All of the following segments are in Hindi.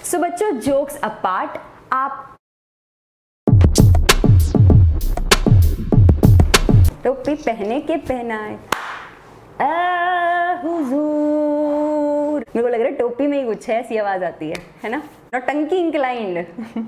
सो बच्चों, जोक्स अपार्ट, आप टोपी पहने के पहनाए हुजूर। मेरे को लग रहा है टोपी में ही कुछ है, ऐसी आवाज आती है ना। नौटंकी इंक्लाइंड।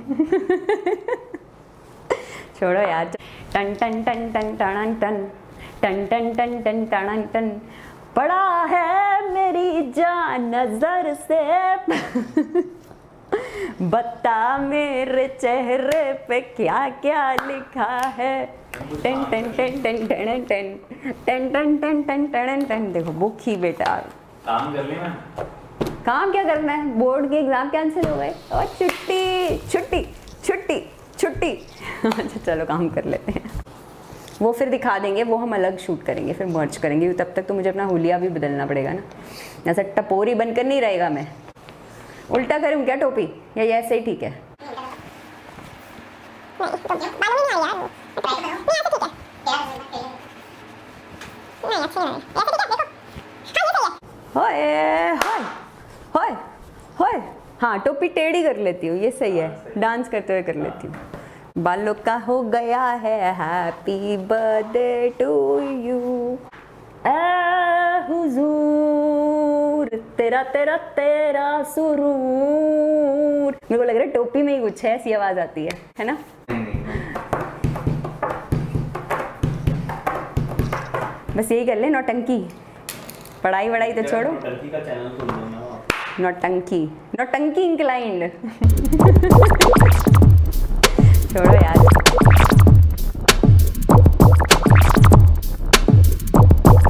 छोड़ो यार। टन टन टन टन टन टन टन टन टन टन टन टन पड़ा है मेरी जान नजर से। बता मेरे चेहरे पे क्या क्या लिखा है। Ten ten ten ten ten ten ten ten ten ten ten ten. देखो भूखी बेटा, काम कर ले मैं। काम क्या करना है, बोर्ड के एग्जाम कैंसिल हो गए और छुट्टी छुट्टी छुट्टी छुट्टी। अच्छा चलो काम कर लेते हैं। वो फिर दिखा देंगे, वो हम अलग शूट करेंगे, फिर मर्ज करेंगे। तब तक तो मुझे अपना हुलिया भी बदलना पड़ेगा ना, ऐसा टपोरी बनकर नहीं रहेगा मैं। उल्टा करूँ क्या टोपी, या ऐसे ही ठीक है? होए होए होए होए। हाँ टोपी टेढ़ी कर लेती हूँ, ये सही है, डांस करते हुए कर लेती हूँ। बालों का हो गया है हैप्पी बर्थडे टू यू हुजूर, तेरा तेरा तेरा सुरूर। मेरे को लग रहा है टोपी में ही कुछ है, ऐसी आवाज आती है ना। बस यही कर ले, नौटंकी। पढ़ाई वढ़ाई तो छोड़ो। नौटंकी का चैनल खोल दो ना। नौटंकी, नौटंकी इंक्लाइंड। छोड़ो यार।